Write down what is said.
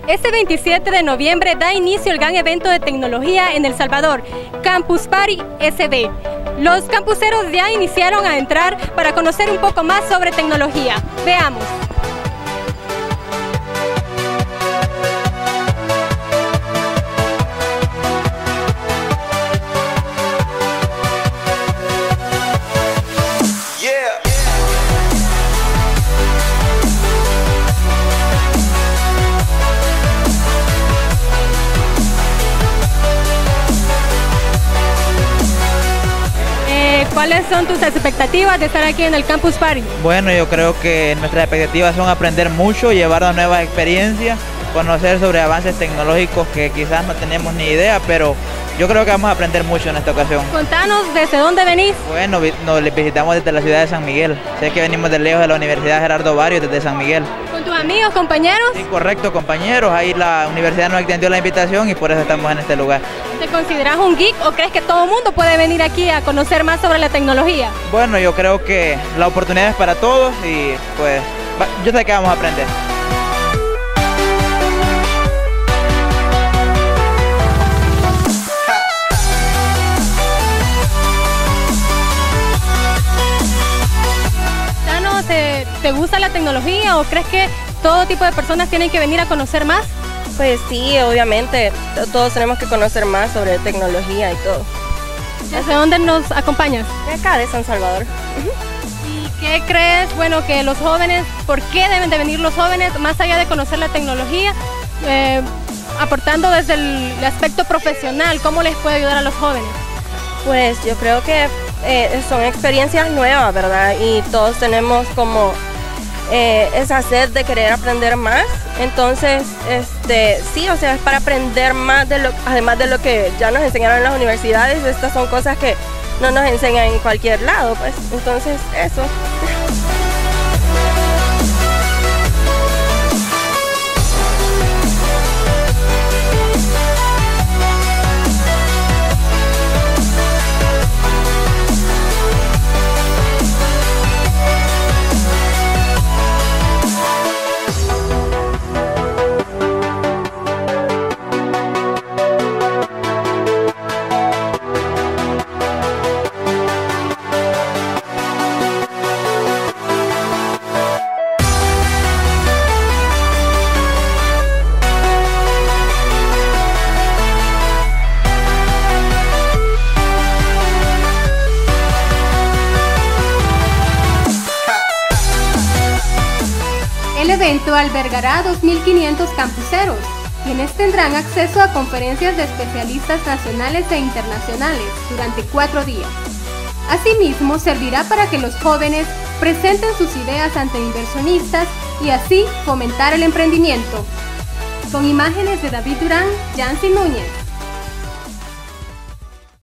Este 27 de noviembre da inicio el gran evento de tecnología en El Salvador, Campus Party SB. Los campuseros ya iniciaron a entrar para conocer un poco más sobre tecnología. Veamos. ¿Cuáles son tus expectativas de estar aquí en el Campus Party? Bueno, yo creo que nuestras expectativas son aprender mucho, llevarnos nuevas experiencias, conocer sobre avances tecnológicos que quizás no tenemos ni idea, pero yo creo que vamos a aprender mucho en esta ocasión. Contanos, ¿desde dónde venís? Bueno, nos visitamos desde la ciudad de San Miguel. Sé que venimos de lejos de la Universidad Gerardo Barrios, desde San Miguel. ¿Con tus amigos, compañeros? Sí, correcto, compañeros. Ahí la universidad nos extendió la invitación y por eso estamos en este lugar. ¿Te consideras un geek o crees que todo el mundo puede venir aquí a conocer más sobre la tecnología? Bueno, yo creo que la oportunidad es para todos y pues yo sé que vamos a aprender. ¿Te gusta la tecnología o crees que todo tipo de personas tienen que venir a conocer más? Pues sí, obviamente, todos tenemos que conocer más sobre tecnología y todo. ¿Desde dónde nos acompañas? De acá, de San Salvador. ¿Y qué crees, bueno, que los jóvenes, por qué deben de venir los jóvenes, más allá de conocer la tecnología, aportando desde el aspecto profesional, cómo les puede ayudar a los jóvenes? Pues yo creo que son experiencias nuevas, ¿verdad? Y todos tenemos como esa sed de querer aprender más. Entonces, sí, o sea, es para aprender más, además de lo que ya nos enseñaron en las universidades. Estas son cosas que no nos enseñan en cualquier lado, pues. Entonces, eso. El evento albergará a 2.500 campuseros, quienes tendrán acceso a conferencias de especialistas nacionales e internacionales durante 4 días. Asimismo, servirá para que los jóvenes presenten sus ideas ante inversionistas y así fomentar el emprendimiento. Con imágenes de David Durán, Yancy Núñez.